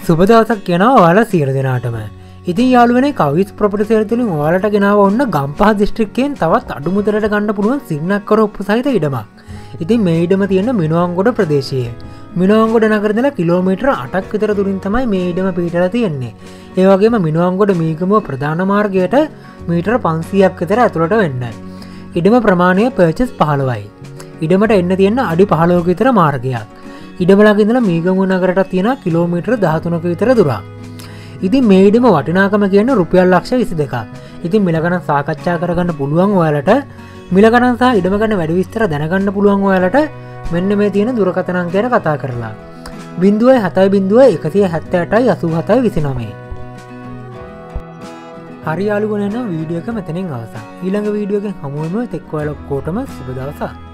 සුබ දවසක් කියනවා ඔයාලා සියලු දෙනාටම. ඉතින් යාළුවනේ කවිස් ප්‍රොපර්ටි සේල් තුලින් ඔයාලට ගෙනාව ඔන්න ගම්පහ දිස්ත්‍රික්කයෙන් තවත් අඩු මුදලට ගන්න පුළුවන් සිග්නක් කරොප්පු සහිත ඉඩමක්. ඉතින් මේ ඉඩම තියෙන මිනුවන්ගොඩ ප්‍රදේශයේ. මිනුවන්ගොඩ නගර ඉඳලා කිලෝමීටර් 8ක් විතර දුරින් තමයි මේ ඉඩම පිහිටලා තියෙන්නේ. ඒ වගේම මිනුවන්ගොඩ මීගමුව ප්‍රධාන මාර්ගයට මීටර 500ක් විතර ඇතුළට වෙන්න. ඉඩම ප්‍රමාණය පර්චස් 15යි. ඉඩමට එන්න තියෙන අඩි 15ක විතර මාර්ගයක්. ඉඩමලගේ ඉඳලා මීගමුව නගරට තියෙන කිලෝමීටර් 13ක විතර දුරක්. ඉතින් මේ ඉඩම වටිනාකම කියන්නේ රුපියල් ලක්ෂ 22ක්. ඉතින් මිල ගණන් සාකච්ඡා කරගන්න පුළුවන් ඔයාලට මිල ගණන් සහ ඉඩම ගන්න වැඩි විස්තර දැනගන්න පුළුවන් ඔයාලට මෙන්න මේ තියෙන දුරකථන අංකයට කතා කරලා 070 178 87 29. හරි යාළුවනේ නම් වීඩියෝ එක මෙතනින් අවසන්. ඊළඟ වීඩියෝ එකෙන් හමු වෙමු. එතෙක් ඔයාලා ඔක්කොටම සුබ දවසක්.